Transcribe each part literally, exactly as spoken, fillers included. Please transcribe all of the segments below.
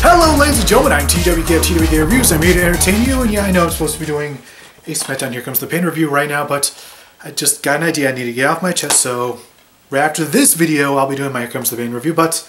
Hello ladies and gentlemen, I'm T W K of T W K Reviews. I'm here to entertain you, and yeah, I know I'm supposed to be doing a SmackDown Here Comes the Pain review right now, but I just got an idea I need to get off my chest, so right after this video I'll be doing my Here Comes the Pain review, but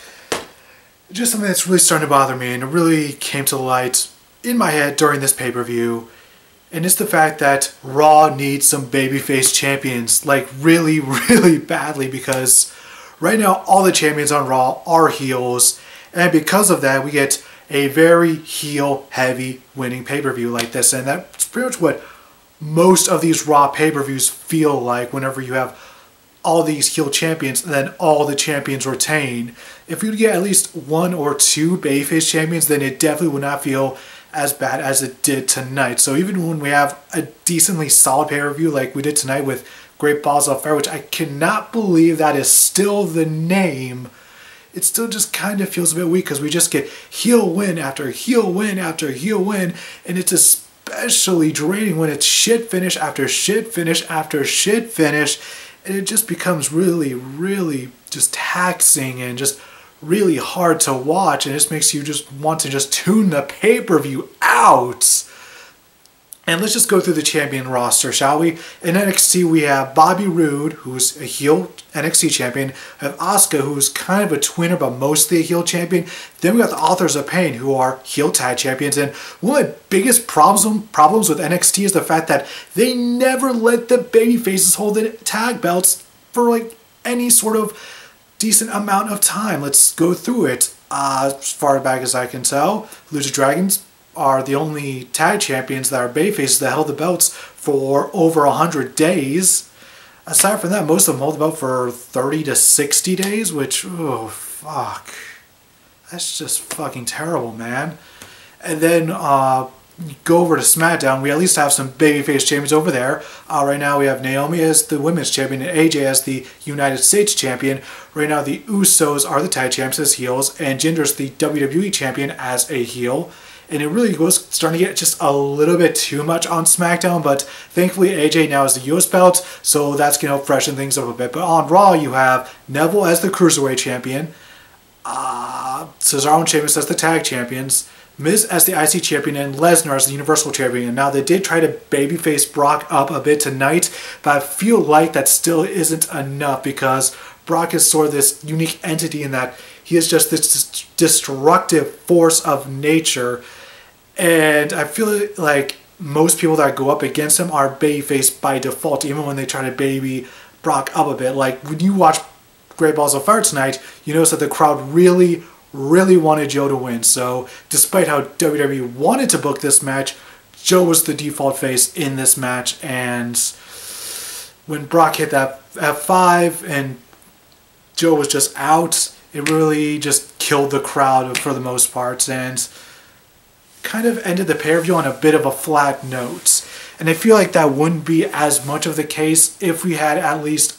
just something that's really starting to bother me, and it really came to light in my head during this pay-per-view, and it's the fact that Raw needs some babyface champions, like really, really badly, because right now all the champions on Raw are heels, and because of that, we get a very heel-heavy winning pay-per-view like this. And that's pretty much what most of these Raw pay-per-views feel like whenever you have all these heel champions and then all the champions retain. If you get at least one or two babyface champions, then it definitely would not feel as bad as it did tonight. So even when we have a decently solid pay-per-view like we did tonight with Great Balls of Fire, which I cannot believe that is still the name, it still just kind of feels a bit weak because we just get heel win after heel win after heel win, and it's especially draining when it's shit finish after shit finish after shit finish, and it just becomes really, really just taxing and just really hard to watch, and it just makes you just want to just tune the pay-per-view out. And let's just go through the champion roster, shall we? In N X T, we have Bobby Roode, who's a heel N X T champion. We have Asuka, who's kind of a twinner, but mostly a heel champion. Then we got the Authors of Pain, who are heel tag champions. And one of the biggest problems, problems with N X T is the fact that they never let the babyfaces hold the tag belts for like any sort of decent amount of time. Let's go through it. Uh, as far back as I can tell, Lucha Dragons are the only tag champions that are babyfaces that held the belts for over one hundred days. Aside from that, most of them hold the belt for thirty to sixty days, which, oh, fuck. That's just fucking terrible, man. And then, uh, go over to SmackDown, we at least have some babyface champions over there. Uh, right now we have Naomi as the women's champion and A J as the United States champion. Right now the Usos are the tag champions as heels, and Jinder's the W W E champion as a heel. And it really was starting to get just a little bit too much on SmackDown, but thankfully A J now has the U S belt, so that's going to help freshen things up a bit. But on Raw, you have Neville as the Cruiserweight champion, uh, Cesaro and Sheamus as the tag champions, Miz as the I C champion, and Lesnar as the Universal champion. Now, they did try to babyface Brock up a bit tonight, but I feel like that still isn't enough because Brock is sort of this unique entity in that he is just this destructive force of nature. And I feel like most people that go up against him are babyface by default, even when they try to baby Brock up a bit. Like, when you watch Great Balls of Fire tonight, you notice that the crowd really, really wanted Joe to win. So, despite how W W E wanted to book this match, Joe was the default face in this match. And when Brock hit that F five and Joe was just out, it really just killed the crowd for the most part, and kind of ended the pay-per-view on a bit of a flat note. And I feel like that wouldn't be as much of the case if we had at least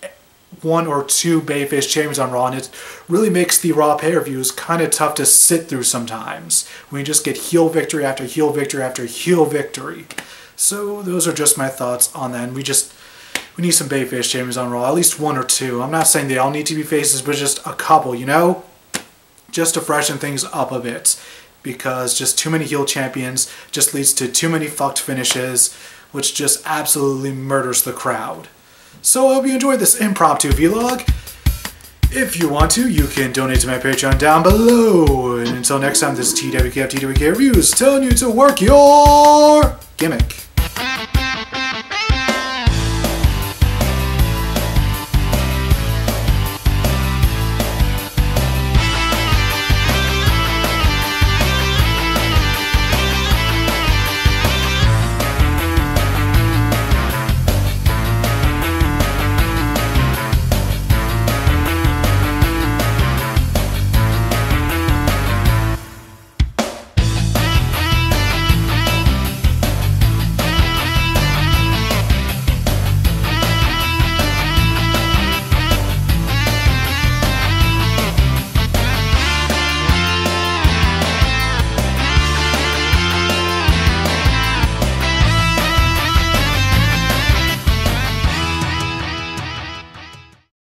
one or two babyface champions on Raw, and it really makes the Raw pay-per-views kind of tough to sit through sometimes when you just get heel victory after heel victory after heel victory. So those are just my thoughts on that, and we just we need some babyface champions on Raw, at least one or two. I'm not saying they all need to be faces, but just a couple, you know? Just to freshen things up a bit. Because just too many heel champions just leads to too many fucked finishes, which just absolutely murders the crowd. So I hope you enjoyed this impromptu vlog. If you want to, you can donate to my Patreon down below. And until next time, this is T W K of T W K Reviews telling you to work your gimmick.